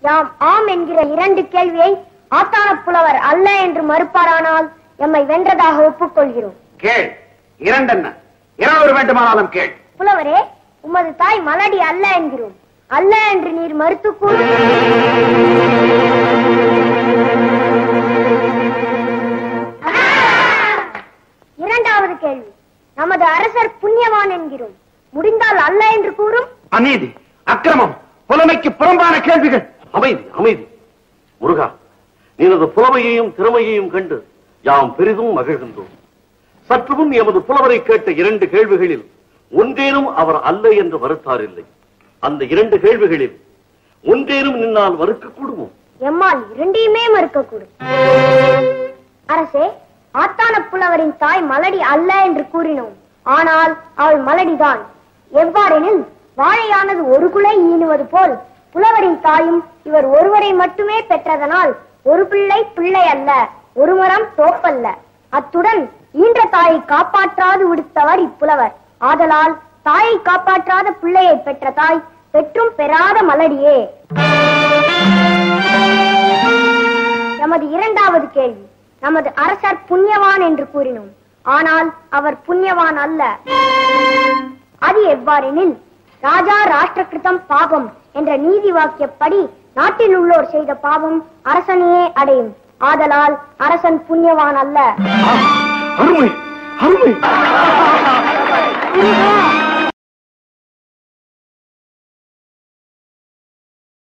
யாம் ஆம் என்கிற 2 கேள்வியை ஆத்தான புலவர் அல்ல என்று மறுப்பாரானால் எம்மை வென்றதாக ஒப்புக்கொள்கிறோம். கேள். 2 என்ன? 2 வேண்டுமானாலும் கேள். புலவரே, உமது தாய் மலடி அல்ல என்கிறோம். அல்ல என்று நீர் மறுத்து கூறு. இரண்டாவது கேள்வி. நமது அரசர் புண்ணியவான் என்கிறோம். முடிந்தால் அல்ல என்று கூறும். அநீதி, அக்கிரமம், புலமைக்கு புறம்பான கேள்விகள். அமைதி, அமைதி. முருகா, நீனது புலமையையும் திறமையையும் கண்டு யாம் பெரிதும் மகிழ்கின்றோம். சற்று முன் எமது புலவரை கேட்ட 2 கேள்விகளில் ஒன்றேனும் அவர் அல்ல என்று மறுத்தாரில்லை. அந்த 2 கேள்விகளில் ஒன்றேனும் நின்னால் மறுக்க கூடுமோ? எம்மால் 2யுமே மறுக்கக்கூடும். அரசே, ஆத்தான புலவரின் தாய் மலடி அல்ல என்று கூறினோம். ஆனால் அவள் மலடிதான். எவ்வாறெனில் வாழையானது ஒரு குலை ஈனுவது போல் புலவரின் தாயும் இவர் ஒருவரை மட்டுமே பெற்றதனால் ஒரு பிள்ளை பிள்ளை அல்ல, ஒரு மரம் தோப்பல்ல. அத்துடன் ஈன்ற தாயை காப்பாற்றாது விடுத்தவர் இப்புலவர். ஆதலால் தாயை காப்பாற்றாத பிள்ளையை பெற்ற தாய் பெற்றும் பெறாத மலடியே. நமது இரண்டாவது கேள்வி. நமது அரசர் புண்ணியவான் என்று கூறினோம். ஆனால் அவர் புண்ணியவான் அல்ல. அது எவ்வாறெனில் ராஜா ராஷ்டிரகிருதம் பாபம் என்ற நீதி வாக்கியப்படி நாட்டில் உள்ளோர் செய்த பாவம் அரசனையே அடையும். ஆதலால் அரசன் புண்ணியவான் அல்ல. அருமை, அருமை.